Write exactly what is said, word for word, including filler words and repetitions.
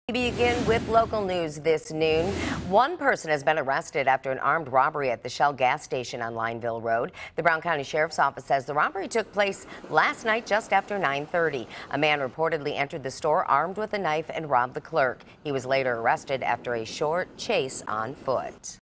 We begin with local news this noon. One person has been arrested after an armed robbery at the Shell gas station on Lineville Road. The Brown County Sheriff's Office says the robbery took place last night just after nine thirty. A man reportedly entered the store armed with a knife and robbed the clerk. He was later arrested after a short chase on foot.